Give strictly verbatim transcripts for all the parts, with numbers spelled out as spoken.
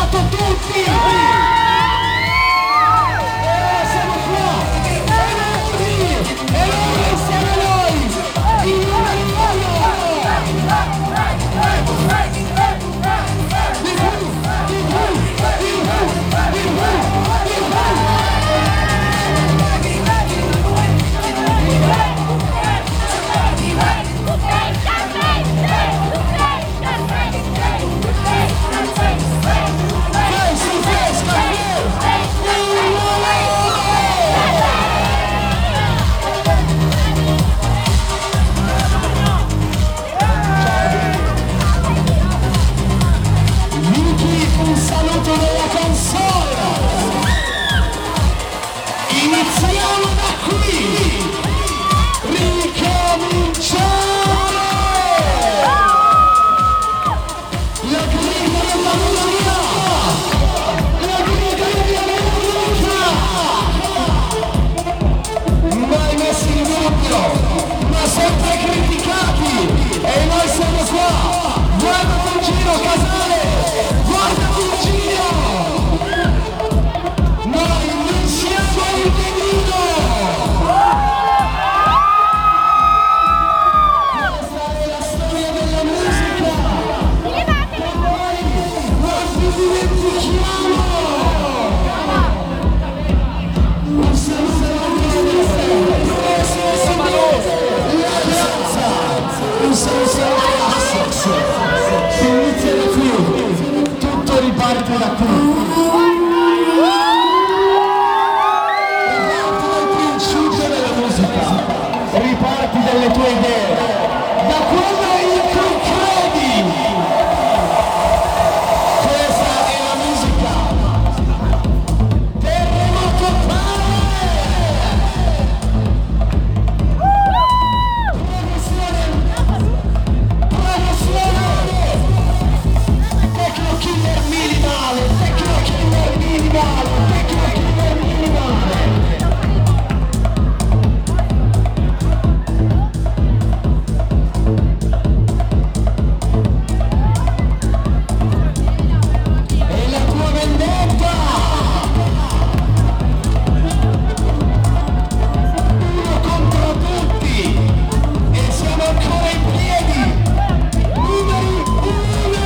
cantato tutti! E siamo qua! E noi! E noi siamo noi! Il numero uno! Di più! Di più! Di più! Di più! Un saluto della console. Iniziamo da qui. Ricominciare. La grida della musica. La grida della musica. Mai messi in dubbio, ma sempre criticati. E noi siamo qua. Guardate in giro, Casale. Guardati in giro! Noi non siamo il veleno! Questa è la storia della musica! Che noi non ci dimentichiamo! Un saluto alla danza! Un saluto alla sex! Si inizia da qui! Tutto riparte da qui. Riparti dal principio della musica. Riparti dalle tue idee. Da quello in cui credi. Questa è la musica. Terremoto Power. Promozione. Promozione. Tecno killer minimale, tecno killer minimale, tecno killer minimale. E la tua vendetta! Uno contro tutti! E siamo ancora in piedi! Numeri uno!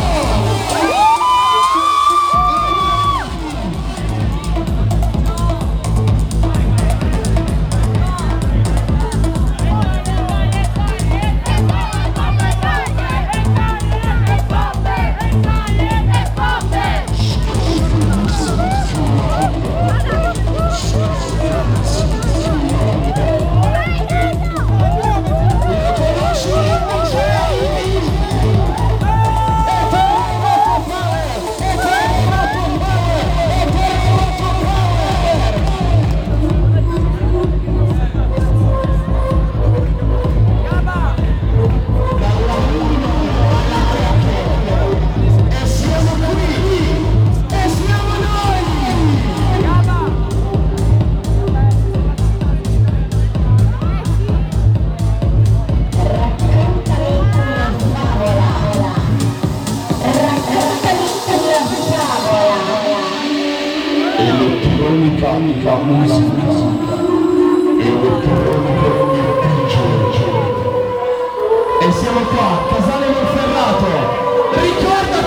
Elettronica musica, elettronica musica. E siamo qua, Casale.